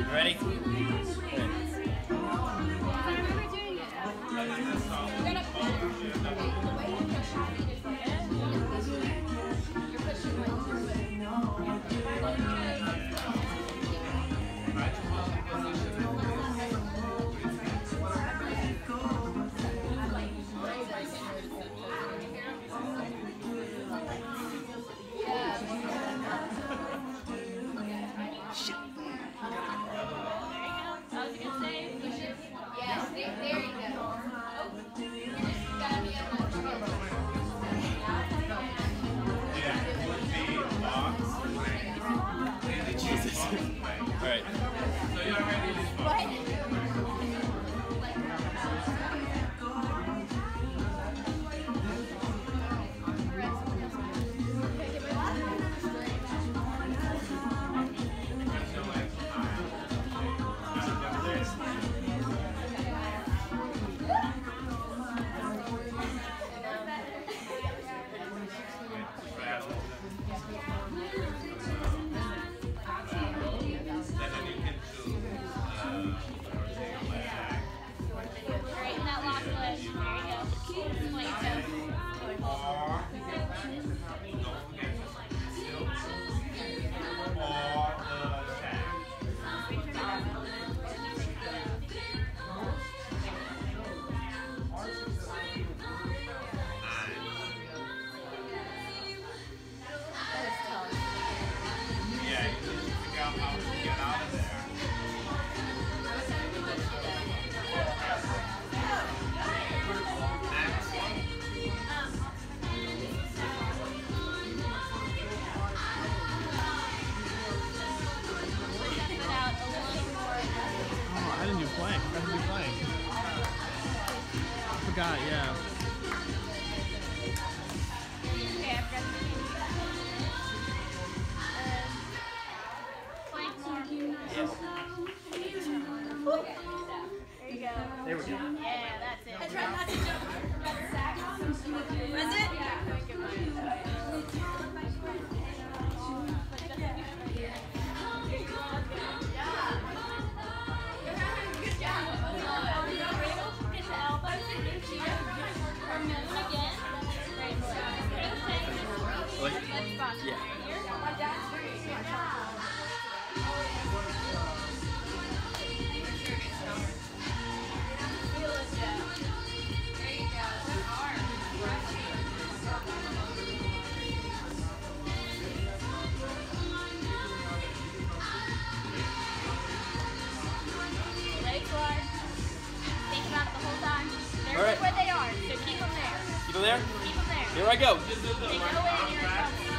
Ready? Forgot, yeah. There you go. There we go. Yeah, that's it. I tried not to jump. Was it? All right. Where they are, so keep them there. Keep them there? Keep them there. Here I go. They go in, you're in trouble.